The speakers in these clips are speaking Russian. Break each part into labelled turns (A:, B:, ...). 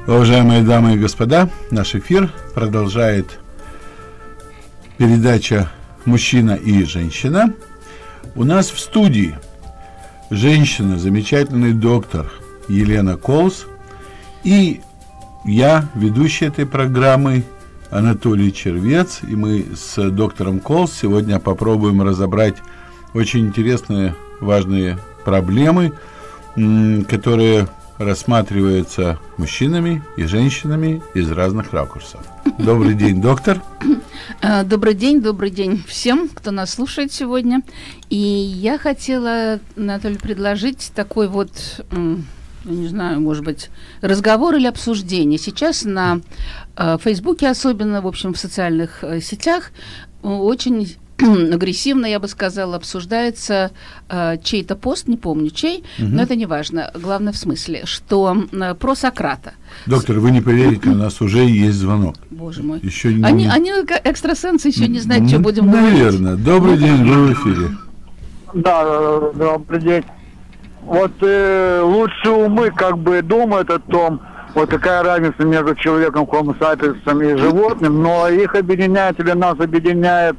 A: Уважаемые дамы и господа, наш эфир продолжает передача «Мужчина и женщина». У нас в студии женщина, замечательный доктор Елена Колс, и я, ведущий этой программы, Анатолий Червец, и мы с доктором Колс сегодня попробуем разобрать очень интересные, важные проблемы, которые рассматриваются мужчинами и женщинами из разных ракурсов. Добрый день, доктор.
B: Добрый день всем, кто нас слушает сегодня. И я хотела, Анатолий, предложить такой вот, я не знаю, может быть, разговор или обсуждение. Сейчас на Фейсбуке, особенно, в общем, в социальных сетях, очень агрессивно, я бы сказала, обсуждается чей-то пост, не помню чей, но это не важно. Главное в смысле, что про Сократа.
A: Доктор, вы не поверите, у нас уже есть звонок.
B: Боже мой.
A: Еще не...
B: Они экстрасенсы, еще не знают, что будем говорить.
A: Наверное. Добрый день, вы в эфире.
C: Да, добрый день. Вот лучшие умы как бы думают о том, вот какая разница между человеком, homo sapiens и животным, но их объединяет или нас объединяет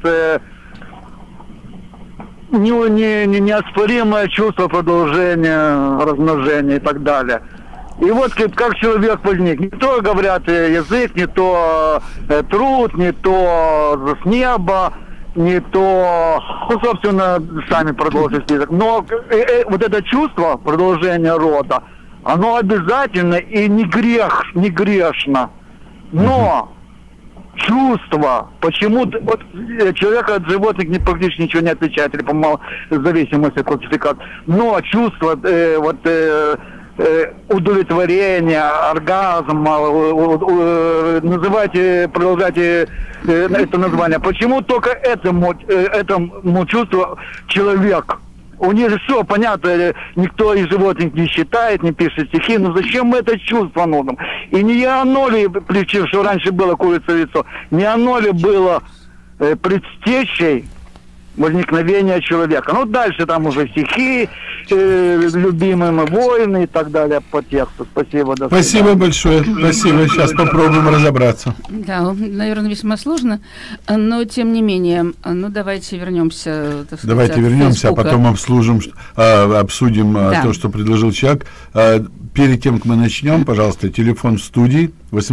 C: неоспоримое чувство продолжения, размножения и так далее. И вот как человек возник. Не то, говорят, язык, не то труд, не то с неба, не то, ну, собственно, сами продолжите список. Но вот это чувство продолжения рода, оно обязательно и не грешно. Но чувство, почему-то вот, человек от животных практически ничего не отличает, или по зависимости от классификации. Но чувство удовлетворения, оргазма, называйте, продолжайте это название. Почему только этому чувству человек? У них же все понятно, никто из животных не считает, не пишет стихи, но зачем это чувство нужно? И не оно ли, что раньше было курица яйцо, не оно ли было предтечей возникновения человека? Ну, дальше там уже стихи, любимые войны и так далее по тексту. Спасибо.
A: Спасибо большое. Спасибо. Сейчас попробуем разобраться.
B: Да, наверное, весьма сложно, но тем не менее, ну, давайте вернемся.
A: Давайте вернемся, а потом обсудим то, что предложил человек. Перед тем, как мы начнем, пожалуйста, телефон в студии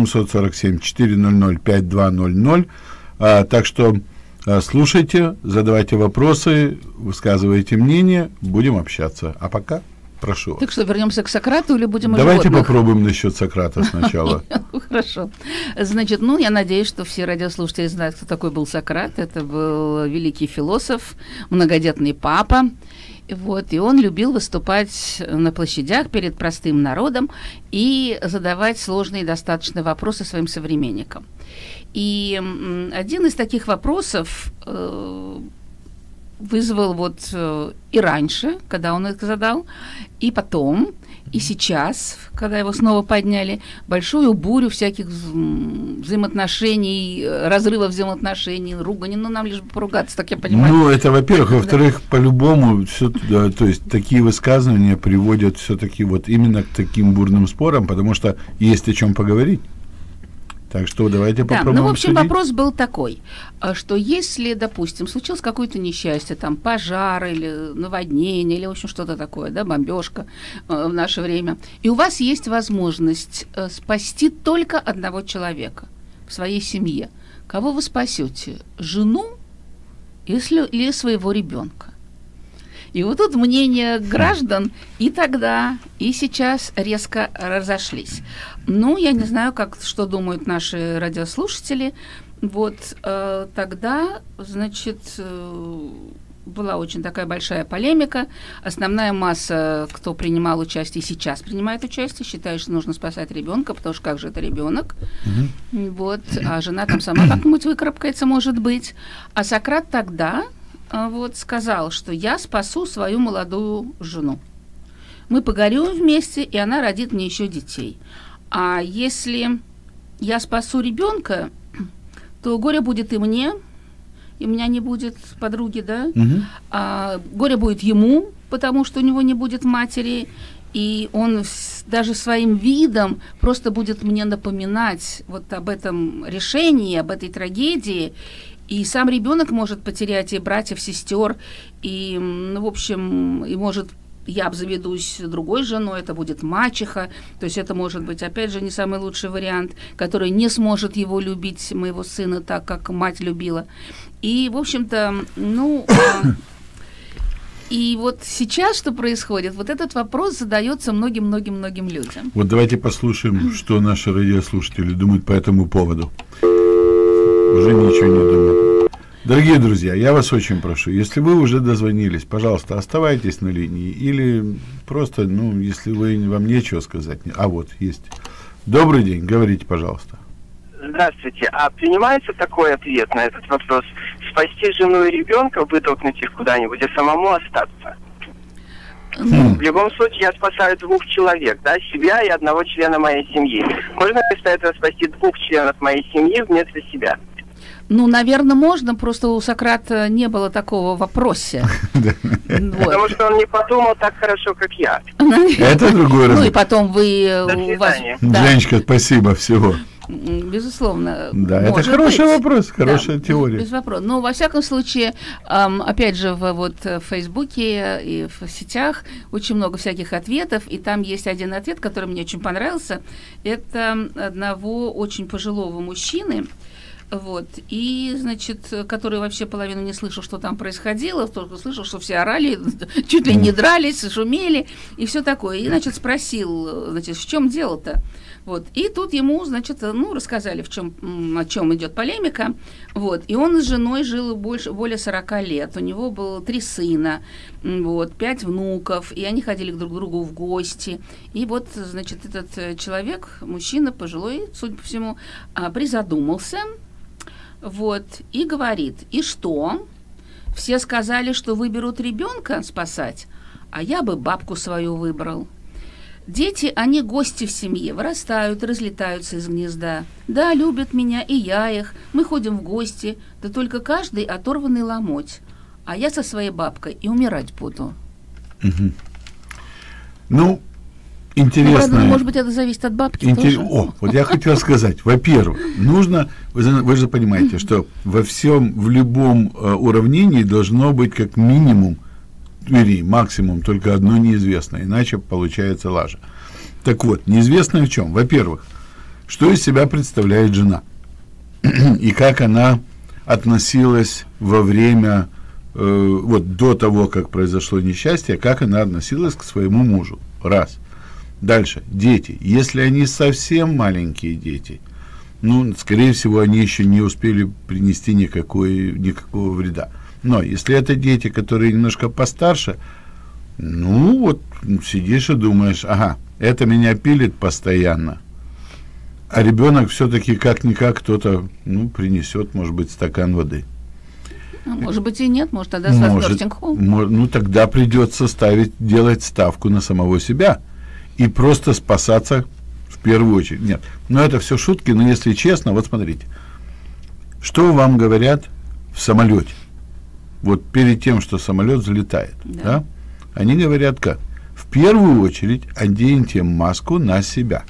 A: 847-400-5200. Так что слушайте, задавайте вопросы, высказывайте мнение, будем общаться. А пока прошу.
B: Так что, вернемся к Сократу или будем
A: Давайте попробуем насчет Сократа сначала.
B: Хорошо. Значит, я надеюсь, что все радиослушатели знают, кто такой был Сократ. Это был великий философ, многодетный папа. Вот, и он любил выступать на площадях перед простым народом и задавать сложные достаточно вопросы своим современникам. И один из таких вопросов вызвал и раньше, когда он их задал, и потом, и сейчас, когда его снова подняли, большую бурю всяких взаимоотношений, разрывов взаимоотношений, ругани, нам лишь бы поругаться, так я понимаю.
A: Это, во-первых. Во-вторых, по-любому, то есть такие высказывания приводят все-таки именно к таким бурным спорам, потому что есть о чем поговорить. Так что давайте попробуем.
B: В общем, вопрос был такой, что если, допустим, случилось какое-то несчастье, там пожар или наводнение, или, в общем, что-то такое, бомбежка в наше время, и у вас есть возможность спасти только одного человека в своей семье, кого вы спасете? Жену или своего ребенка? И вот тут мнения граждан и тогда, и сейчас резко разошлись. Я не знаю, что думают наши радиослушатели. Тогда, значит, была очень такая большая полемика. Основная масса, кто принимал участие, сейчас принимает участие, считает, что нужно спасать ребенка, потому что как же это ребенок? А жена там сама как-нибудь выкарабкается, может быть. А Сократ тогда сказал, что я спасу свою молодую жену. Мы погорюем вместе, и она родит мне еще детей. А если я спасу ребенка, то горе будет и мне, и у меня не будет подруги, да? Горе будет ему, потому что у него не будет матери, и он даже своим видом просто будет мне напоминать вот об этом решении, об этой трагедии. И сам ребенок может потерять и братьев, сестер, и, ну, в общем, и может... Я обзаведусь другой женой, это будет мачеха, то есть это может быть, опять же, не самый лучший вариант, который не сможет его любить, моего сына, так, как мать любила. И, в общем-то, ну... И вот сейчас что происходит? Вот этот вопрос задается многим-многим-многим людям.
A: Вот давайте послушаем, что наши радиослушатели думают по этому поводу. Уже ничего не думают. Дорогие друзья, я вас очень прошу, если вы уже дозвонились, пожалуйста, оставайтесь на линии или просто, ну, если вам нечего сказать. А вот, есть. Добрый день, говорите, пожалуйста.
D: Здравствуйте. А принимается такой ответ на этот вопрос? Спасти жену и ребенка, вытолкнуть их куда-нибудь, а самому остаться? В любом случае, я спасаю 2 человек, да, себя и 1 члена моей семьи. Можно вместо этого спасти 2 членов моей семьи вместо себя?
B: Ну, наверное, можно, просто у Сократа не было такого в вопросе.
D: Потому что он не подумал так хорошо, как я.
A: Это другой разговор.
B: Ну, и потом вы...
D: До свидания.
A: Женечка, спасибо, всего.
B: Безусловно.
A: Да, это хороший вопрос, хорошая теория.
B: Без вопроса. Но, во всяком случае, опять же, в Фейсбуке и в сетях очень много всяких ответов, и там есть один ответ, который мне очень понравился. Это одного очень пожилого мужчины, вот, и, значит, который вообще половину не слышал, что там происходило, только слышал, что все орали, чуть ли не дрались, шумели, и все такое. И, значит, спросил, значит, в чем дело-то? Вот. И тут ему, значит, ну, рассказали, о чем идет полемика. Вот. И он с женой жил более 40 лет. У него было 3 сына, вот, 5 внуков, и они ходили друг к другу в гости. И вот, значит, этот человек, мужчина пожилой, судя по всему, призадумался, вот, и говорит: и что? Все сказали, что выберут ребенка спасать, а я бы бабку свою выбрал. Дети, они гости в семье, вырастают, разлетаются из гнезда. Да, любят меня, и я их. Мы ходим в гости, да только каждый оторванный ломоть. А я со своей бабкой и умирать буду.
A: Угу. Ну, интересно.
B: Ну, может быть, это зависит от бабки тоже.
A: О, вот я хотел сказать. Во-первых, нужно, вы же понимаете, что в любом уравнении должно быть как минимум, или максимум только одно неизвестное, иначе получается лажа. Так вот, неизвестное в чем? Во-первых, что из себя представляет жена? И как она относилась во время, вот до того, как произошло несчастье, как она относилась к своему мужу. Раз. Дальше. Дети. Если они совсем маленькие дети, ну, скорее всего, они еще не успели принести никакого вреда. Но если это дети, которые немножко постарше, ну, вот сидишь и думаешь: ага, это меня пилит постоянно. А ребенок все-таки как-никак кто-то, ну, принесет, может быть, стакан воды.
B: Может быть, и нет, может, тогда
A: ну, тогда придется делать ставку на самого себя и просто спасаться в первую очередь. Нет, но это все шутки, но если честно, вот смотрите, что вам говорят в самолете? Вот перед тем, что самолет взлетает, да, они говорят как? В первую очередь оденьте маску на себя,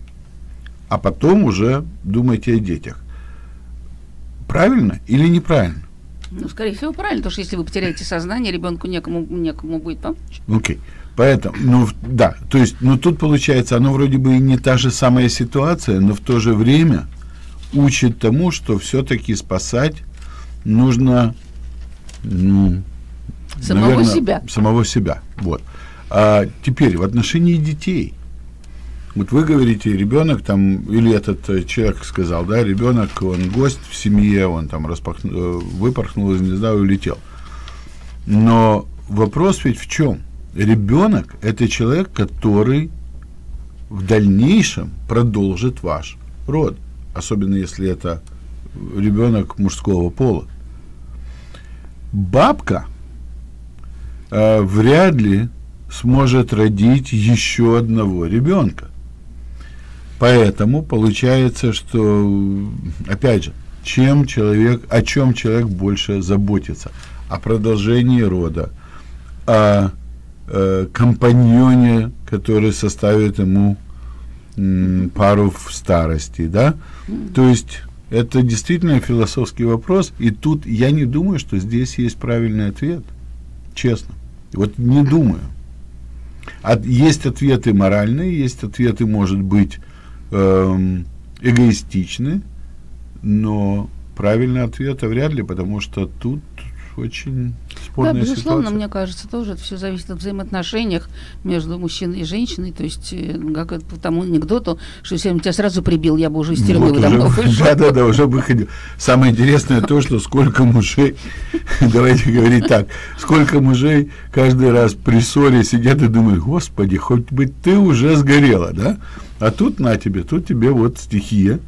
A: а потом уже думайте о детях. Правильно или неправильно?
B: Ну, скорее всего, правильно, потому что если вы потеряете сознание, ребенку некому будет помочь.
A: Окей. Поэтому, ну, да, то есть, ну, тут получается, оно вроде бы и не та же самая ситуация, но в то же время учит тому, что все-таки спасать нужно, ну, самого себя. Вот. А теперь в отношении детей. Вот вы говорите, ребенок там, или этот человек сказал, да, ребенок, он гость в семье, он там выпорхнул из гнезда и улетел. Но вопрос ведь в чем? Ребенок – это человек, который в дальнейшем продолжит ваш род, особенно если это ребенок мужского пола. Бабка вряд ли сможет родить еще одного ребенка. Поэтому получается, что, опять же, о чем человек больше заботится? О продолжении рода, о компаньоне, который составит ему пару в старости, да? То есть это действительно философский вопрос, и тут я не думаю, что здесь есть правильный ответ, честно. Вот не думаю. Есть ответы моральные, есть ответы, может быть, эгоистичны, но правильный ответ вряд ли, потому что тут очень спорная
B: да, безусловно,
A: ситуация.
B: Мне кажется, тоже это все зависит от взаимоотношениях между мужчиной и женщиной. То есть, как это по тому анекдоту, что если он тебя сразу прибил, я бы уже из тюрьмы давно вышел.
A: Да, уже выходил. Самое интересное то, что сколько мужей, давайте говорить так, сколько мужей каждый раз при ссоре сидят и думают: Господи, хоть бы ты уже сгорела, да? А тут на тебе, тут тебе вот стихия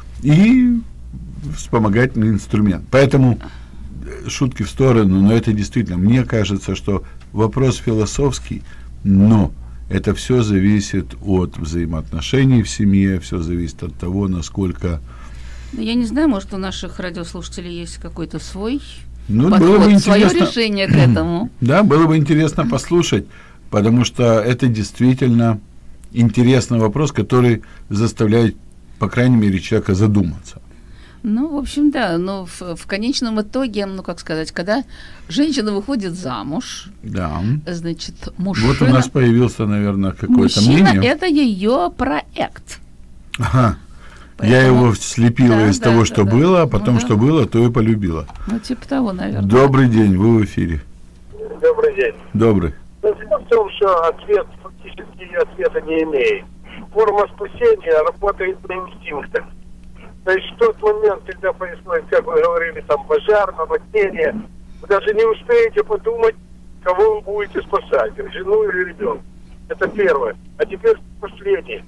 A: и вспомогательный инструмент. Поэтому шутки в сторону, но это действительно, мне кажется, что вопрос философский, но это все зависит от взаимоотношений в семье, все зависит от того, насколько...
B: Я не знаю, может, у наших радиослушателей есть какой-то свой
A: подход, было бы
B: свое решение к этому.
A: Да, было бы интересно послушать, потому что это действительно интересный вопрос, который заставляет, по крайней мере, человека задуматься.
B: Ну, в общем, да, но в конечном итоге, ну, как сказать, когда женщина выходит замуж,
A: да.
B: Значит, мужчина...
A: Вот у нас появился, наверное, какое-то мнение.
B: Мужчина – это ее проект.
A: Ага.
B: Поэтому...
A: Я его слепила из того, что было, а потом, что было, то и полюбила.
B: Ну, типа того, наверное.
A: Добрый день, вы в эфире.
C: Добрый день.
A: Добрый.
C: Дело в том, что ответ фактически ответа не имеет. Форма спасения работает на инстинктах. То есть в тот момент, когда происходит, как вы говорили, там пожар, наводнение, вы даже не успеете подумать, кого вы будете спасать, жену или ребенка. Это первое. А теперь последнее.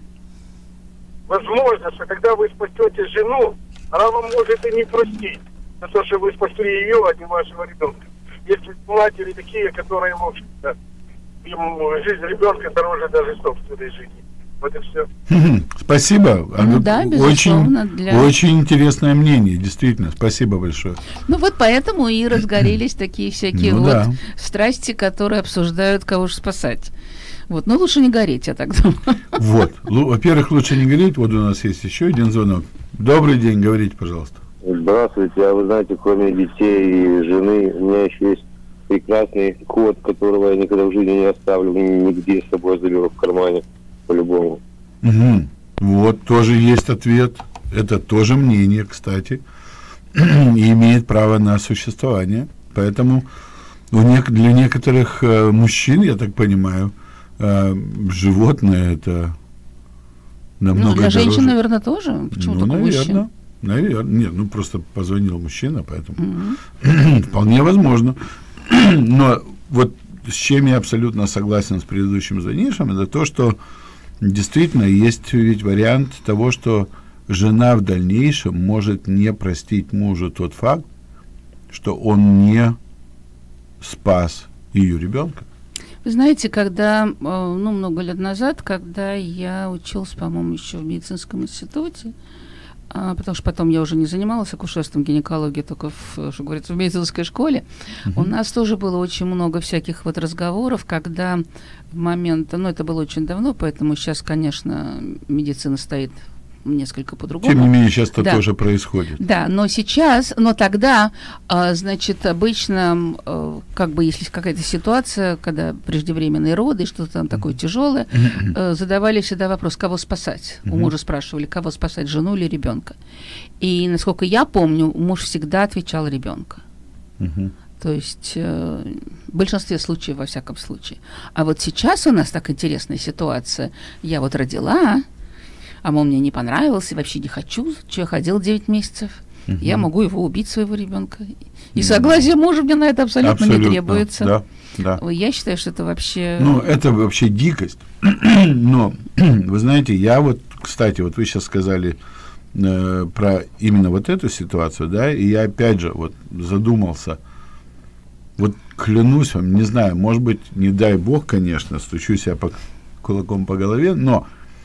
C: Возможно, что когда вы спасете жену, она вам может и не простить за то, что вы спасли ее, а не вашего ребенка. Если матери такие, которые, в общем-то, им жизнь ребенка дороже даже собственной жизни. Вот и все.
A: Спасибо.
B: Ну, да, безусловно,
A: очень интересное мнение, действительно. Спасибо большое.
B: Ну вот поэтому и разгорелись такие всякие страсти, которые обсуждают, кого же спасать. Вот, но лучше не гореть, я так думаю. Вот.
A: Во-первых, лучше не гореть. Вот у нас есть еще один звонок. Добрый день, говорите, пожалуйста.
E: Здравствуйте. А вы знаете, кроме детей и жены, у меня еще есть прекрасный кот, которого я никогда в жизни не оставлю, нигде с собой заберу в кармане. По-любому.
A: Угу. Вот, тоже есть ответ. Это тоже мнение, кстати. И имеет право на существование. Поэтому для некоторых мужчин, я так понимаю, животное это намного
B: для
A: дороже.
B: женщин, наверное, тоже. Почему только мужчин?
A: Наверное. Нет, просто позвонил мужчина, поэтому вполне возможно. Но вот с чем я абсолютно согласен с предыдущим звонившим, это то, что действительно есть ведь вариант того, что жена в дальнейшем может не простить мужу тот факт, что он не спас ее ребенка.
B: Вы знаете, когда, много лет назад, когда я училась, по-моему, еще в медицинском институте, потому что потом я уже не занималась акушерством, гинекологией, только, что говорится, в медицинской школе, у нас тоже было очень много всяких вот разговоров, когда в момент, это было очень давно, поэтому сейчас, конечно, медицина стоит несколько по-другому.
A: Тем не менее, сейчас это тоже происходит.
B: Да, но тогда, значит, обычно, если какая-то ситуация, когда преждевременные роды, что-то там такое тяжелое, задавали всегда вопрос, кого спасать. У мужа спрашивали, кого спасать, жену или ребенка. И, насколько я помню, муж всегда отвечал ребенка. То есть в большинстве случаев, во всяком случае. А вот сейчас у нас так интересная ситуация. Я вот родила, а он мне не понравился, вообще не хочу, что я ходил 9 месяцев. Я могу его убить, своего ребенка. И согласие мужа мне на это абсолютно не требуется.
A: Да.
B: Я считаю, что это вообще...
A: это вообще дикость. Но, вы знаете, я вот, кстати, вот вы сейчас сказали про именно вот эту ситуацию, да, и я опять же вот задумался. Вот клянусь вам, не знаю, может быть, не дай бог, конечно, стучу себя кулаком по голове, но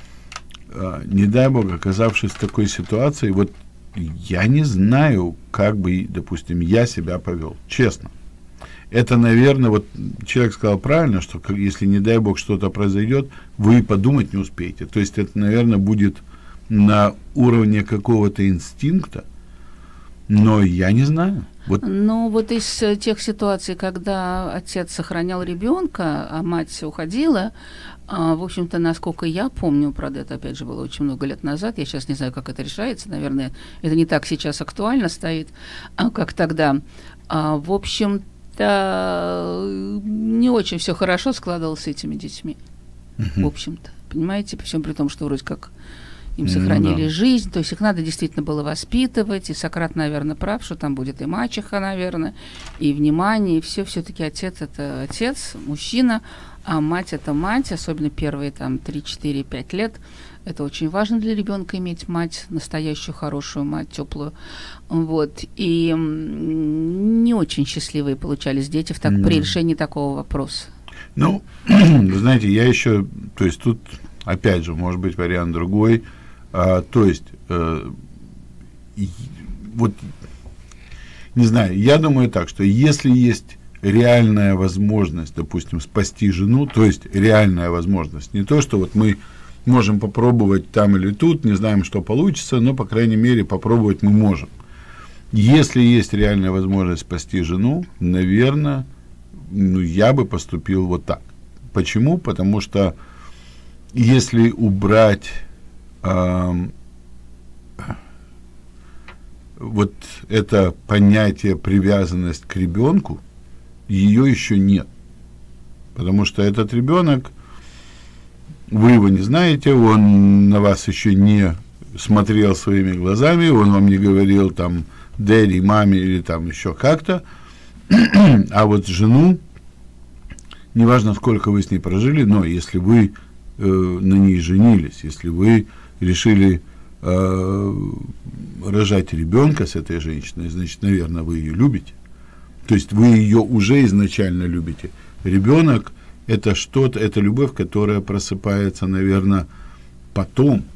A: не дай бог, оказавшись в такой ситуации, вот я не знаю, как бы, допустим, я себя повел, честно. это, наверное, вот человек сказал правильно, что если, не дай бог, что-то произойдет, вы подумать не успеете. То есть это, наверное, будет на уровне какого-то инстинкта, но я не знаю. Вот.
B: Ну, вот из тех ситуаций, когда отец сохранял ребенка, а мать уходила, в общем-то, насколько я помню, правда, это, опять же, было очень много лет назад, я сейчас не знаю, как это решается, наверное, это не так сейчас актуально стоит, как тогда. В общем-то, не очень все хорошо складывалось с этими детьми, в общем-то, понимаете, при всем при том, что вроде как им сохранили жизнь, то есть их надо действительно было воспитывать, и Сократ, наверное, прав, что там будет и мачеха, наверное, и внимание, и все-таки отец – это отец, мужчина, а мать – это мать, особенно первые там 3, 4, 5 лет. Это очень важно для ребенка иметь мать, настоящую хорошую мать, теплую. Вот. И не очень счастливые получались дети при решении такого вопроса.
A: Ну, вы знаете, я еще, то есть тут, опять же, может быть, вариант другой. То есть, вот, не знаю, я думаю так, что если есть реальная возможность, допустим, спасти жену, то есть реальная возможность, не то, что вот мы можем попробовать там или тут, не знаем, что получится, но, по крайней мере, попробовать мы можем. Если есть реальная возможность спасти жену, наверное, я бы поступил вот так. Почему? Потому что если убрать вот это понятие привязанность к ребенку, ее еще нет. Потому что этот ребенок, вы его не знаете, он на вас еще не смотрел своими глазами, он вам не говорил там дэдди, маме или там еще как-то. А вот жену, неважно, сколько вы с ней прожили, но если вы на ней женились, если вы решили рожать ребенка с этой женщиной, значит, наверное, вы ее любите. То есть вы ее уже изначально любите. Ребенок – это что-то, это любовь, которая просыпается, наверное, потом,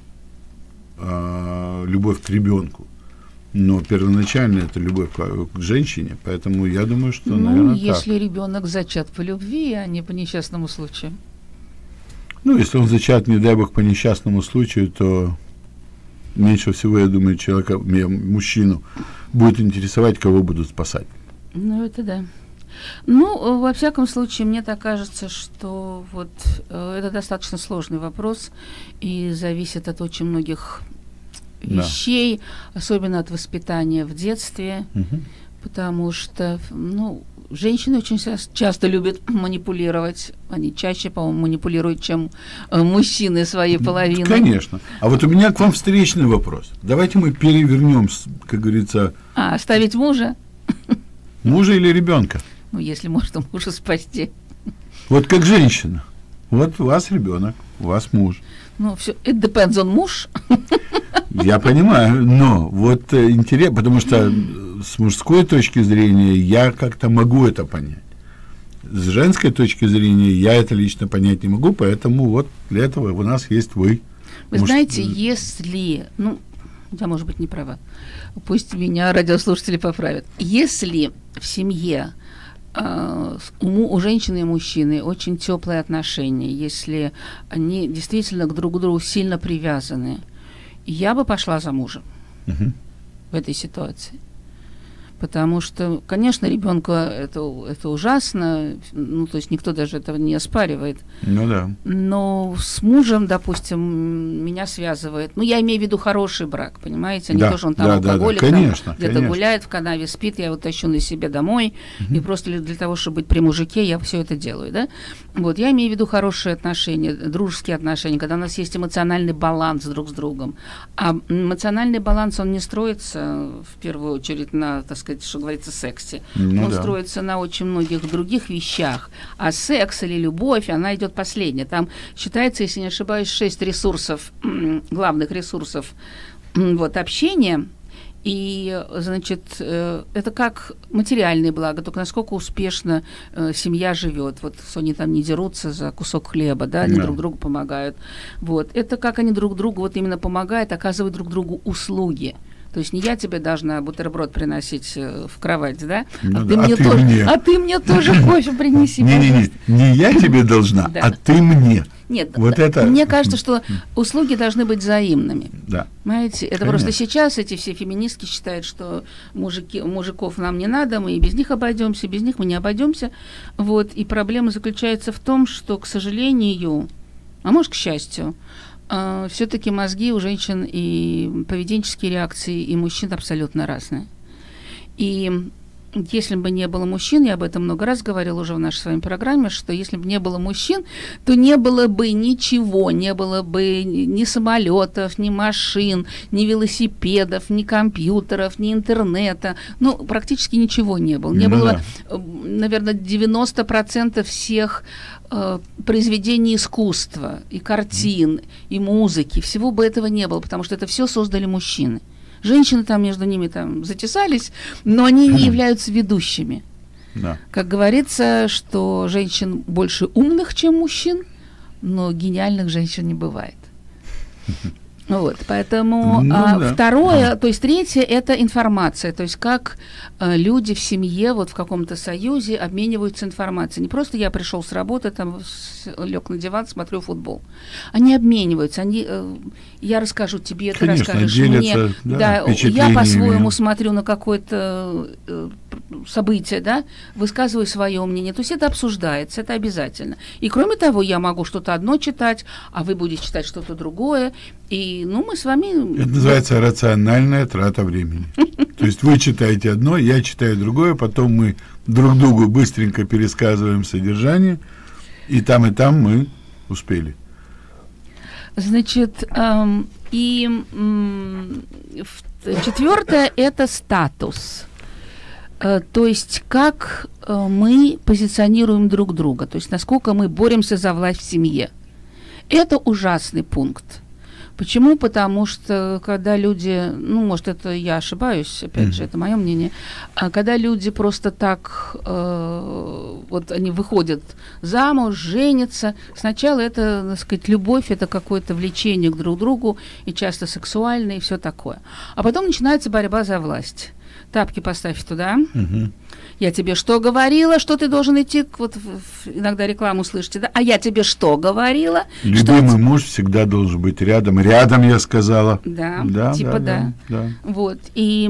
A: любовь к ребенку. Но первоначально это любовь к женщине, поэтому я думаю, что, наверное,
B: если ребенок зачат по любви, а не по несчастному случаю.
A: Ну, если он зачат, не дай бог, по несчастному случаю, то меньше всего, я думаю, человека, мужчину будет интересовать, кого будут спасать.
B: Ну, это да. Ну, во всяком случае, мне так кажется, что вот это достаточно сложный вопрос и зависит от очень многих вещей, особенно от воспитания в детстве, потому что, ну, женщины очень часто любят манипулировать, они чаще, по-моему, манипулируют, чем мужчины своей половиной.
A: Конечно. А вот у меня к вам встречный вопрос. Давайте мы перевернем, как говорится...
B: Оставить мужа?
A: Мужа или ребенка?
B: Ну, если можно мужа спасти.
A: Вот как женщина. Вот у вас ребенок, у вас муж.
B: Ну, все, it depends on муж.
A: Я понимаю, но вот интересно, потому что с мужской точки зрения я как-то могу это понять. С женской точки зрения я это лично понять не могу, поэтому вот для этого у нас есть вы.
B: Вы знаете, если, ну, я, может быть, не права, пусть меня радиослушатели поправят, если в семье у женщины и мужчины очень теплые отношения, если они действительно друг к другу сильно привязаны, я бы пошла за мужем в этой ситуации. Потому что, конечно, ребенку это ужасно, ну, то есть никто даже этого не оспаривает.
A: Ну да.
B: Но с мужем, допустим, меня связывает, ну, я имею в виду хороший брак, понимаете, не то, что он там алкоголик,
A: конечно,
B: где-то гуляет, в канаве спит, я его тащу на себе домой, и просто для того, чтобы быть при мужике, я все это делаю, да. Вот, я имею в виду хорошие отношения, дружеские отношения, когда у нас есть эмоциональный баланс друг с другом. А эмоциональный баланс, он не строится, в первую очередь, на, так сказать, что говорится, сексе. Он строится на очень многих других вещах. А секс или любовь, она идет последняя. Там считается, если не ошибаюсь, 6 ресурсов, главных ресурсов вот, общения. И, значит, это как материальные блага, только насколько успешно семья живет. Вот они там не дерутся за кусок хлеба, да, они друг другу помогают. Вот. Это как они друг другу вот именно помогают, оказывают друг другу услуги. То есть не я тебе должна бутерброд приносить в кровать, да?
A: Ну,
B: а ты мне тоже кофе принеси.
A: Не я тебе должна, а ты мне.
B: Нет,
A: вот это...
B: мне кажется, что услуги должны быть взаимными.
A: Да.
B: Понимаете? Это
A: Конечно.
B: просто сейчас эти все феминистки считают, что мужиков нам не надо, мы и без них обойдемся, без них мы не обойдемся. Вот. И проблема заключается в том, что, к сожалению, а может, к счастью, все-таки мозги у женщин и поведенческие реакции и мужчин абсолютно разные. И если бы не было мужчин, я об этом много раз говорила уже в нашей с вами программе, что если бы не было мужчин, то не было бы ничего, не было бы ни самолетов, ни машин, ни велосипедов, ни компьютеров, ни интернета. Ну, практически ничего не было. Не было, наверное, 90% всех произведений искусства, и картин, и музыки. Всего бы этого не было, потому что это все создали мужчины. Женщины там между ними там затесались, но они не являются ведущими.
A: Да.
B: Как говорится, что женщин больше умных, чем мужчин, но гениальных женщин не бывает. Вот, поэтому второе, то есть третье, это информация, то есть как люди в семье, вот в каком-то союзе обмениваются информацией. Не просто я пришел с работы, там лег на диван, смотрю футбол. Они обмениваются, я расскажу тебе, ты расскажешь мне. Да, я по-своему смотрю на какое-то событие, да, высказываю свое мнение. То есть это обсуждается, это обязательно. И кроме того, я могу что-то одно читать, а вы будете читать что-то другое. И, мы с вами...
A: Это называется рациональная трата времени. То есть вы читаете одно, я читаю другое, потом мы друг другу быстренько пересказываем содержание, и там мы успели.
B: Значит, четвертое – это статус. То есть как мы позиционируем друг друга, то есть насколько мы боремся за власть в семье. Это ужасный пункт. Почему? Потому что когда люди, может, это я ошибаюсь, опять же, это мое мнение, когда люди просто так, вот они выходят замуж, женятся, сначала это, так сказать, любовь, это какое-то влечение к друг другу, и часто сексуальное, и все такое. А потом начинается борьба за власть. Тапки поставь туда. Я тебе что говорила, что ты должен идти, вот иногда рекламу слышите, да? А я тебе что говорила?
A: Любимый муж всегда должен быть рядом. Рядом, я сказала.
B: Да, типа да. Вот.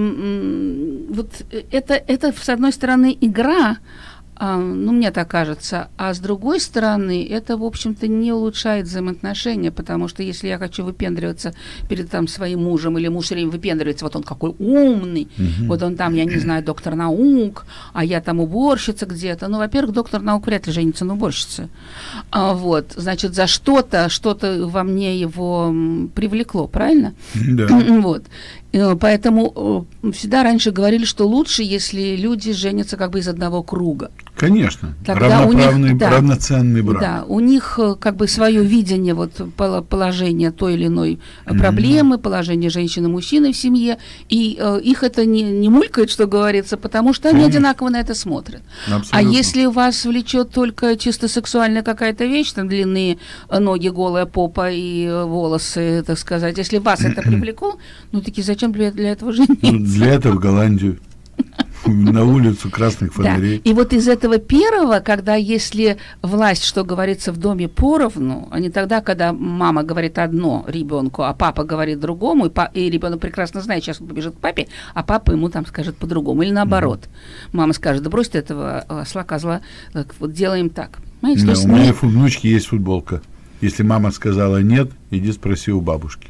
B: И вот это, с одной стороны, игра, мне так кажется, а с другой стороны, это, в общем-то, не улучшает взаимоотношения, потому что если я хочу выпендриваться перед своим мужем, или муж все время выпендривается, вот он какой умный, вот он там, я не знаю, доктор наук, а я там уборщица где-то. Во-первых, доктор наук вряд ли женится на уборщице. Вот, значит, за что-то во мне его привлекло, правильно?
A: Да.
B: Вот. Поэтому всегда раньше говорили, что лучше, если люди женятся как бы из одного круга.
A: Конечно.
B: Тогда
A: равноценный брак.
B: Да, у них как бы свое видение положения той или иной проблемы, положения женщины и мужчины в семье, и их это не мулькает, что говорится, потому что они одинаково на это смотрят. Абсолютно. А если вас влечет только чисто сексуальная какая-то вещь, там длинные ноги, голая попа и волосы, так сказать, если вас это привлекло, таки зачем для этого жениться?
A: Для этого в Голландию. На улицу красных фонарей.
B: Да. И вот из этого первого, когда если власть, что говорится, в доме поровну, а не тогда, когда мама говорит одно ребенку, а папа говорит другому, и ребенок прекрасно знает, сейчас он побежит к папе, а папа ему там скажет по-другому. Или наоборот. Мама скажет: да брось ты этого осла-козла, вот делаем так.
A: Да, у моей внучки есть футболка. Если мама сказала нет, иди спроси у бабушки.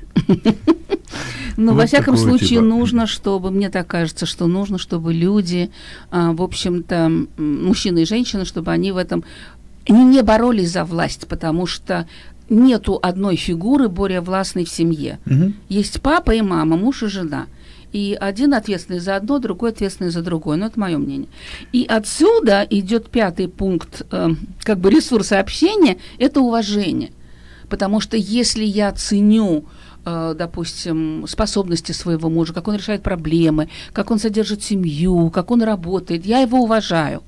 B: Во всяком случае, нужно, чтобы, мне так кажется, что нужно, чтобы люди, в общем-то, мужчины и женщины, чтобы они в этом не боролись за власть, потому что нету одной фигуры более властной в семье. Есть папа и мама, муж и жена. И один ответственный за одно, другой ответственный за другое. Это мое мнение. И отсюда идет пятый пункт, как бы ресурса общения, это уважение. Потому что если я ценю, допустим, способности своего мужа, как он решает проблемы, как он содержит семью, как он работает, я его уважаю.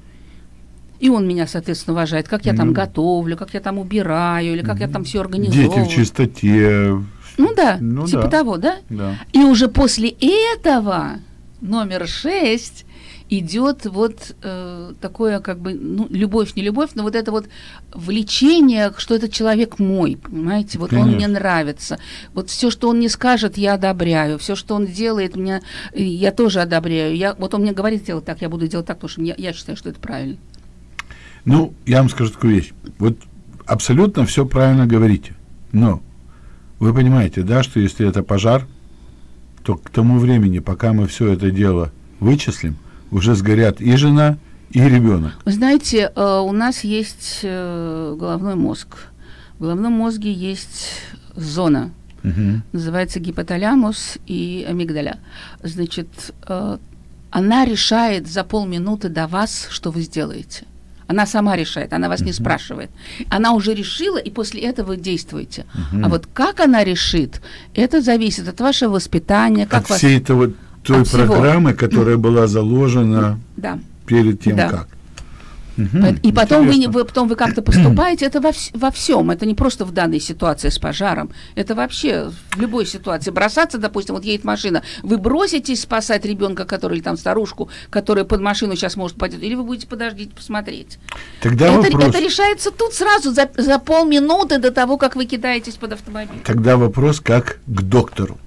B: И он меня, соответственно, уважает, как я там готовлю, как я там убираю, или как я там все организовываю.
A: Дети в чистоте,
B: Ну да,
A: Ну
B: типа
A: да.
B: того, да?
A: Да.
B: И уже после этого номер 6 идет вот такое, как бы, ну, любовь, не любовь, но вот это вот влечение, что этот человек мой, понимаете, вот он мне нравится. Вот все, что он не скажет, я одобряю. Все, что он делает, я тоже одобряю. Вот он мне говорит делать так, я буду делать так, потому что я считаю, что это правильно.
A: Ну, я вам скажу такую вещь. Вот абсолютно все правильно говорите. Но вы понимаете, да, что если это пожар, то к тому времени, пока мы все это дело вычислим, уже сгорят и жена, и ребенок.
B: Вы знаете, у нас есть головной мозг. В головном мозге есть зона, называется гипоталамус и амигдаля. Значит, она решает за полминуты до вас, что вы сделаете. Она сама решает, она вас не спрашивает. Она уже решила, и после этого вы действуете. А вот как она решит, это зависит от вашего воспитания. Как
A: от всей той программы, которая была заложена перед тем, как.
B: И потом вы как-то поступаете, это во всем, это не просто в данной ситуации с пожаром, это вообще в любой ситуации. Бросаться, допустим, вот едет машина, вы броситесь спасать ребенка, который, или там старушку, которая под машину сейчас может пойти, или вы будете подождите посмотреть.
A: Тогда
B: это решается тут сразу, за полминуты до того, как вы кидаетесь под автомобиль.
A: Тогда вопрос как к доктору.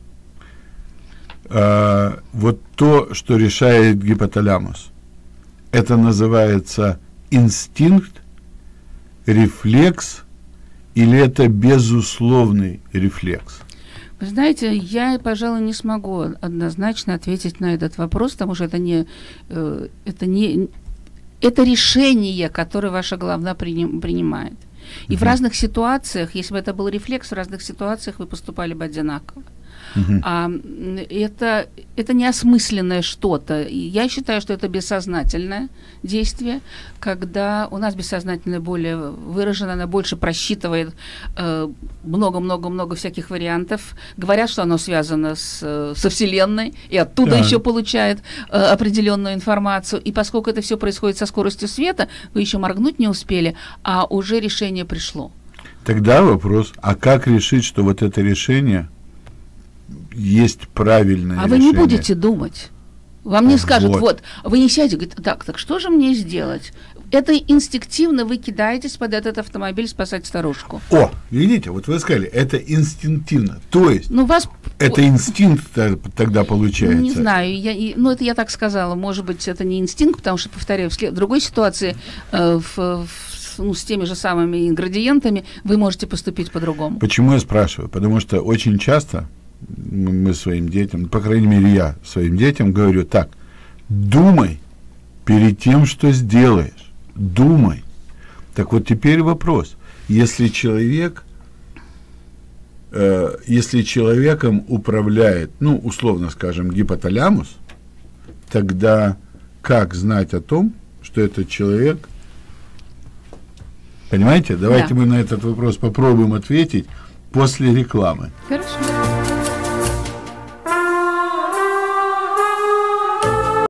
A: Вот то, что решает гипоталамус, это называется инстинкт, рефлекс, или это безусловный рефлекс?
B: Вы знаете, я, пожалуй, не смогу однозначно ответить на этот вопрос, потому что это решение, которое ваша голова принимает. И в разных ситуациях, если бы это был рефлекс, в разных ситуациях вы поступали бы одинаково. Это неосмысленное что-то. И я считаю, что это бессознательное действие, когда у нас бессознательное более выражено, она больше просчитывает много-много-много всяких вариантов. Говорят, что оно связано со Вселенной, и оттуда еще получает определенную информацию. И поскольку это все происходит со скоростью света, вы еще моргнуть не успели, а уже решение пришло.
A: Тогда вопрос, а как решить, что вот это решение есть правильное решение?
B: А вы не будете думать. Вам не скажут, вот, вы не сядете, говорите, так что же мне сделать? Это инстинктивно вы кидаетесь под этот автомобиль спасать старушку.
A: О, видите, вот вы сказали, это инстинктивно. То есть, это инстинкт тогда получается.
B: Не знаю, это я так сказала. Может быть, это не инстинкт, потому что, повторяю, в другой ситуации с теми же самыми ингредиентами вы можете поступить по-другому.
A: Почему я спрашиваю? Потому что очень часто мы своим детям, по крайней мере, я своим детям говорю так: думай перед тем, что сделаешь. Думай. Так вот теперь вопрос. Если человеком управляет, условно скажем, гипоталамус, тогда как знать о том, что этот человек... Понимаете? Давайте мы на этот вопрос попробуем ответить после рекламы.
B: Хорошо.